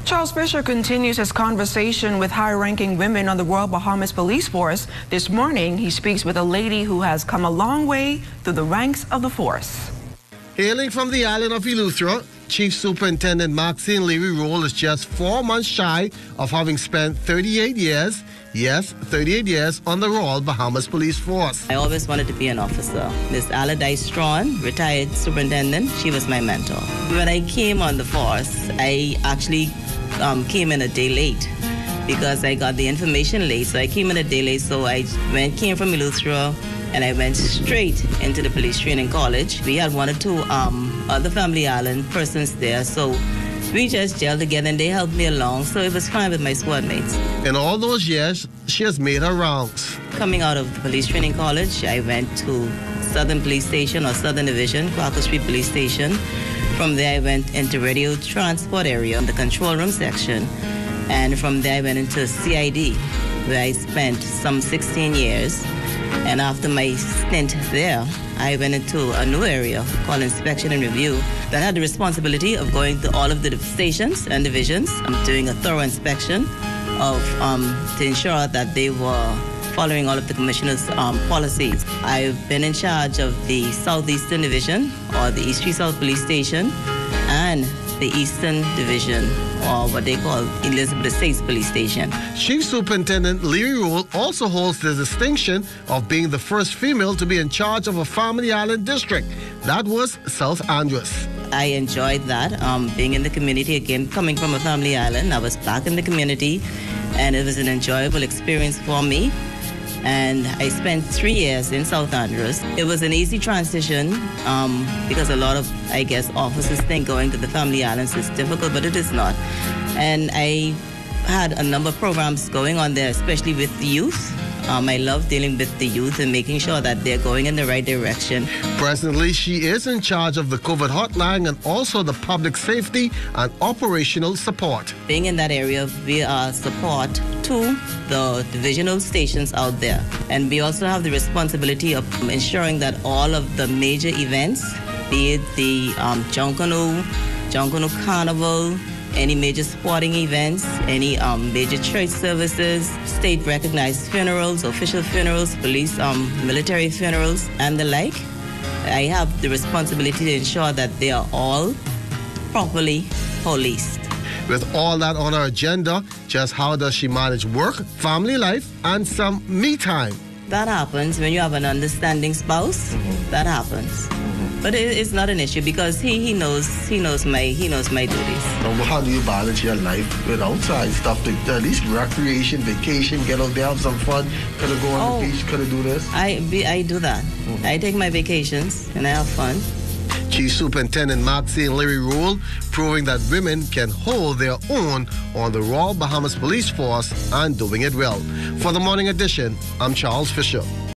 Charles Fisher continues his conversation with high-ranking women on the Royal Bahamas Police Force. This morning, he speaks with a lady who has come a long way through the ranks of the force. Hailing from the island of Eleuthera, Chief Superintendent Maxine Leary Rule is just 4 months shy of having spent 38 years, yes, 38 years on the Royal Bahamas Police Force. I always wanted to be an officer. Miss Allardyce Strawn, retired superintendent, she was my mentor. When I came on the force, I actually came in a day late because I got the information late. So I came in a day late, so I came from Eleuthera and I went straight into the police training college. We had 1 or 2 other Family Island persons there, so we just gelled together and they helped me along, so it was fine with my squad mates. In all those years, she has made her rounds. Coming out of the police training college, I went to Southern Police Station or Southern Division, Quaker Street Police Station. From there, I went into radio transport area in the control room section. And from there, I went into CID, where I spent some 16 years. And after my stint there, I went into a new area called Inspection and Review that had the responsibility of going to all of the stations and divisions. I'm doing a thorough inspection to ensure that they were following all of the commissioner's policies. I've been in charge of the Southeastern Division, or the East Street South Police Station, and the Eastern Division, or what they call Elizabeth Estates Police Station. Chief Superintendent Leary Rule also holds the distinction of being the first female to be in charge of a Family Island district. That was South Andros. I enjoyed that, being in the community again, coming from a Family Island. I was back in the community, and it was an enjoyable experience for me. And I spent 3 years in South Andros. It was an easy transition because a lot of, I guess, officers think going to the Family Islands is difficult, but it is not. And I had a number of programs going on there, especially with the youth. I love dealing with the youth and making sure that they're going in the right direction. Presently, she is in charge of the COVID hotline and also the public safety and operational support. Being in that area, we are support to the divisional stations out there. And we also have the responsibility of ensuring that all of the major events, be it the Junkanoo Carnival, any major sporting events, any major church services, state-recognized funerals, official funerals, police, military funerals, and the like. I have the responsibility to ensure that they are all properly policed. With all that on her agenda, just how does she manage work, family life, and some me time? That happens when you have an understanding spouse. That happens. But it's not an issue because he knows my duties. How do you balance your life with outside stuff? At least recreation, vacation, get out there, have some fun. Could have go on the beach, could have do this. I do that. I take my vacations and I have fun. Chief Superintendent Maxine Leary Rule, proving that women can hold their own on the Royal Bahamas Police Force and doing it well. For the Morning Edition, I'm Charles Fisher.